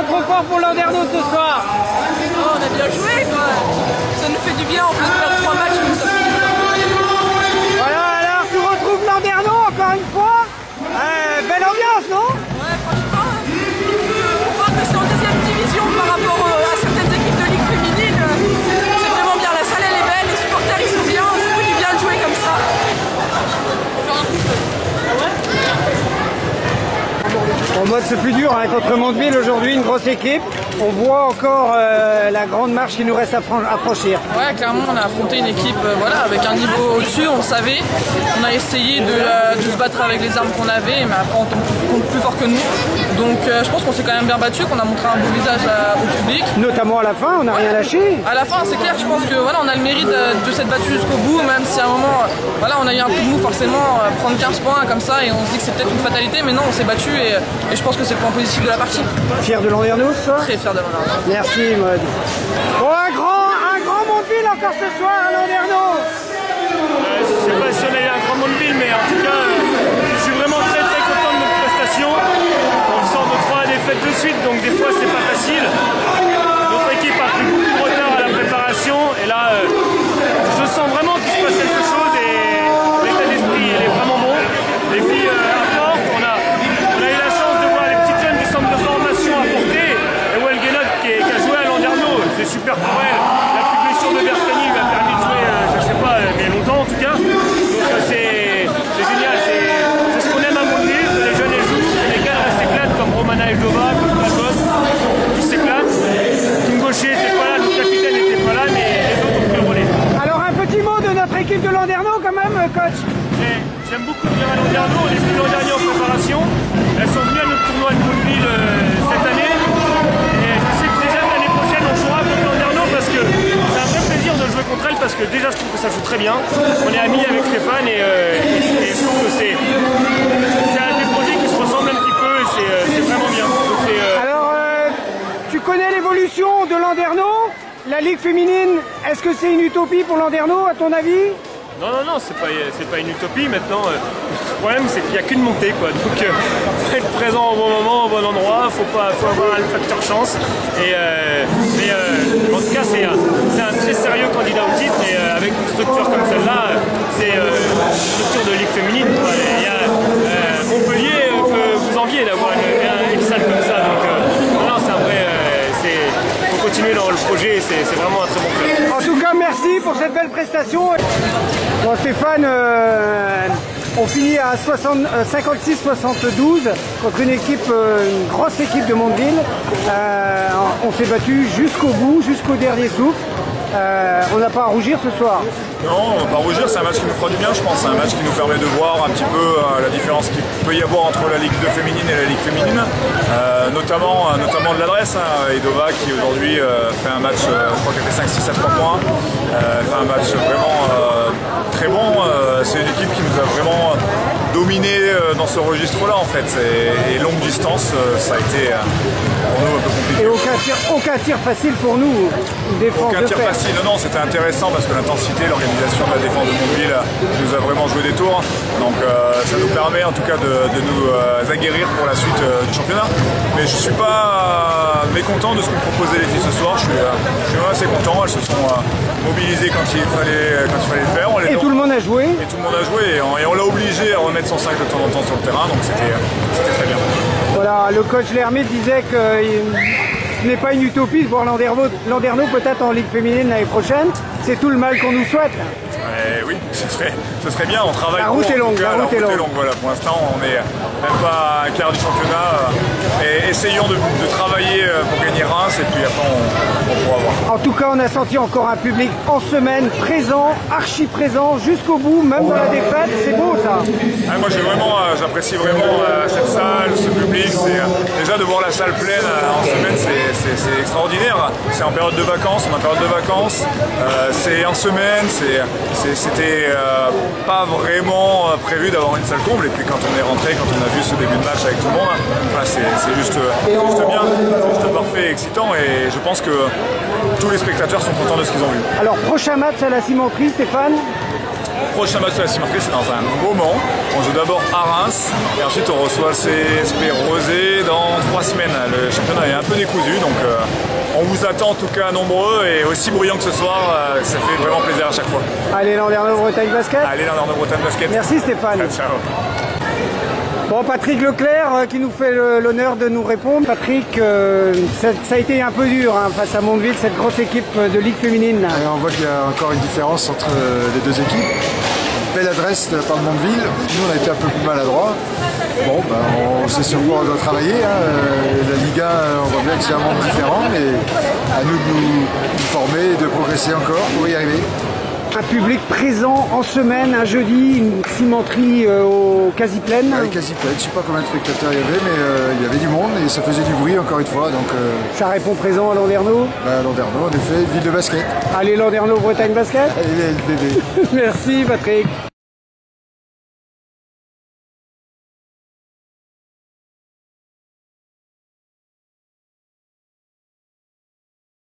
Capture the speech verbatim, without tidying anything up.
vraiment trop fort pour Landerneau ce soir. Oh, on a bien joué quoi. Ça nous fait du bien, on peut perdre trois matchs. Ça fait du bien. Voilà, alors tu retrouves Landerneau encore une fois. Euh, belle ambiance, non? Ouais, franchement, on voit que c'est en deuxième division par rapport à certaines équipes de Ligue féminine. C'est vraiment bien, la salle elle est belle, les supporters ils sont bien, ça fait du bien de jouer comme ça. En mode c'est plus dur hein, contre Mondeville aujourd'hui, une grosse équipe. On voit encore euh, la grande marche qui nous reste à, fran à franchir. Ouais, clairement on a affronté une équipe euh, voilà, avec un niveau au-dessus, on savait. On a essayé de, euh, de se battre avec les armes qu'on avait, mais après on compte plus fort que nous. Donc euh, je pense qu'on s'est quand même bien battu, qu'on a montré un beau visage à, au public. Notamment à la fin, on n'a rien lâché. À la fin c'est clair, je pense que voilà, on a le mérite de, de s'être battu jusqu'au bout, même si à un moment voilà, on a eu un coup de mou forcément, euh, prendre quinze points comme ça et on se dit que c'est peut-être une fatalité, mais non on s'est battu et, et je pense que c'est le point positif de la partie. Fier de Landerneau ce soir? Très fier de Landerneau. Merci Maud. Bon, un grand, un grand Mondeville encore ce soir à Landerneau. Euh, je ne sais pas si on a eu un grand Mondeville, mais en tout cas, euh, je suis vraiment très très content de notre prestation. On sort de trois défaites de suite, donc des fois c'est pas facile. Notre équipe a pris beaucoup de retard à la préparation, et là, euh, je sens vraiment qu'il se passe quelque chose et l'état d'esprit il est vraiment bon. Les filles euh, apportent, on a, on a eu la chance de voir les petites jeunes du centre de formation apporter. Et Welgenot qui, qui a joué à Landerneau, c'est super pour elle. La petite blessure de Bertani lui a permis de jouer, euh, je sais pas, mais longtemps en tout cas. Donc euh, c'est génial, c'est ce qu'on aime à Mondeville, que les jeunes les jouent, que les gars s'éclatent comme Romana Eldova, comme Pagos, qui s'éclatent. Kim Gaucher n'était pas là, le capitaine n'était pas là, mais les autres ont pris le relais. Alors un petit mot de notre équipe de Landerneau quand même, coach. J'aime beaucoup venir à Landerneau, on est venu l'an dernier en préparation. Elles sont venues à notre tournoi de Mondeville euh, cette année. Et je sais que déjà l'année prochaine on jouera contre Landerneau parce que c'est un vrai plaisir de jouer contre elles parce que déjà je trouve que ça joue très bien. On est amis avec Stéphane et, euh, et, et je trouve que c'est un des projets qui se ressemblent un petit peu et c'est euh, vraiment bien. Donc, euh... Alors euh, tu connais l'évolution de Landerneau? La Ligue féminine, est-ce que c'est une utopie pour Landerneau à ton avis? Non, non, non, c'est pas, pas une utopie maintenant. Euh, le problème, c'est qu'il n'y a qu'une montée, quoi. Donc, il euh, faut être présent au bon moment, au bon endroit. Il faut, pas, faut avoir le facteur chance. Et, euh, mais euh, en tout cas, c'est un très sérieux candidat au titre. Et euh, avec une structure comme celle-là, c'est euh, une structure de Ligue féminine. Quoi. Il y a euh, Montpellier euh, que vous enviez d'avoir une, une salle comme ça. Donc, euh, non, non, c'est un vrai. Il faut continuer dans le projet. C'est vraiment un très bon club. En tout cas, merci pour cette belle prestation. Bon Stéphane, euh, on finit à cinquante-six soixante-douze contre une équipe, euh, une grosse équipe de Mondeville. Euh, on s'est battu jusqu'au bout, jusqu'au dernier souffle. Euh, on n'a pas à rougir ce soir. Non, on va pas rougir, c'est un match qui nous fera du bien je pense, c'est un match qui nous permet de voir un petit peu euh, la différence qu'il peut y avoir entre la Ligue deux féminine et la Ligue féminine, euh, notamment, euh, notamment de l'adresse, hein, Edova qui aujourd'hui euh, fait un match, euh, je crois qu'elle fait cinq six à trois points, euh, fait un match vraiment euh, très bon, euh, c'est une équipe qui nous a vraiment dominé euh, dans ce registre-là en fait, et, et longue distance, euh, ça a été euh, pour nous un peu compliqué. Et aucun tir, aucun tir facile pour nous, défense aucun de tir fer. facile, non, non, c'était intéressant parce que l'intensité, l'organisation de la défense de Mondeville nous a vraiment joué des tours. Donc euh, ça nous permet en tout cas de, de nous euh, aguerrir pour la suite euh, du championnat. Mais je ne suis pas euh, mécontent de ce qu'ont proposé les filles ce soir. Je suis, euh, je suis assez content. Elles se sont euh, mobilisées quand il fallait, quand il fallait le faire. On les et tout le monde a joué. Et tout le monde a joué. Et on, et on l'a obligé à remettre son sac de temps en temps sur le terrain. Donc c'était très bien. Voilà, le coach Lermite disait que ce n'est pas une utopie de voir Landerneau, Landerneau peut-être en Ligue féminine l'année prochaine. C'est tout le mal qu'on nous souhaite. Euh, oui, ce serait, ce serait bien, on travaille. La route pour, est longue, cas, la, route, la route est longue. longue. Voilà, pour l'instant, on n'est même pas à un quart du championnat. Et essayons de, de travailler pour gagner Reims et puis après on, on pourra voir. En tout cas, on a senti encore un public en semaine présent, archi présent, jusqu'au bout, même dans la défaite. C'est beau ça. Ah, moi j'ai vraiment, j'apprécie vraiment euh, cette salle, ce public. Euh, déjà de voir la salle pleine euh, en semaine, c'est extraordinaire. C'est en période de vacances, on est en période de vacances. Euh, c'est en semaine, c'était euh, pas vraiment prévu d'avoir une salle comble. Et puis quand on est rentré, quand on a vu ce début de match avec tout le monde, voilà, c'est juste, juste bien, juste parfait, excitant. Et je pense que tous les spectateurs sont contents de ce qu'ils ont vu. Alors prochain match à la cimenterie, Stéphane? prochain match de la Cimarquée, c'est dans un moment. On joue d'abord à Reims et ensuite on reçoit le C S P Rosé dans trois semaines. Le championnat est un peu décousu, donc euh, on vous attend en tout cas nombreux et aussi bruyant que ce soir. Euh, ça fait vraiment plaisir à chaque fois. Allez, Landerneau Bretagne Basket. Allez, Landerneau Bretagne Basket. Merci Stéphane. Ciao. Bon, Patrick Leclerc euh, qui nous fait l'honneur de nous répondre. Patrick, euh, ça, ça a été un peu dur hein, face à Mondeville, cette grosse équipe de Ligue féminine. Et on voit qu'il y a encore une différence entre les deux équipes. Belle adresse de la part de Mondeville. Nous, on a été un peu plus maladroits. Bon, ben, on sait sur quoi on doit travailler. Hein. La Ligue un, on voit bien que c'est un monde différent, mais à nous de nous, nous former et de progresser encore pour y arriver. Un public présent en semaine, un jeudi, une cimenterie euh, au quasi pleine. Ouais, quasi pleine, je ne sais pas combien de spectateurs il y avait, mais euh, il y avait du monde et ça faisait du bruit encore une fois. Donc, euh, ça répond présent à Landerneau. Bah, Landerneau, en effet, ville de basket. Allez, Landerneau Bretagne Basket. Allez, le bébé. Merci Patrick.